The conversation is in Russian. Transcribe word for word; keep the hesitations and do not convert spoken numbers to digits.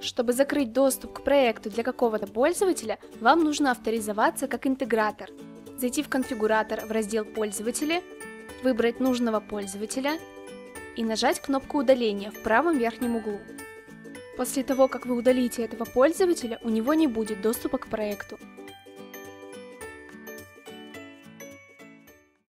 Чтобы закрыть доступ к проекту для какого-то пользователя, вам нужно авторизоваться как интегратор. Зайти в конфигуратор в раздел «Пользователи», выбрать нужного пользователя и нажать кнопку удаления в правом верхнем углу. После того, как вы удалите этого пользователя, у него не будет доступа к проекту.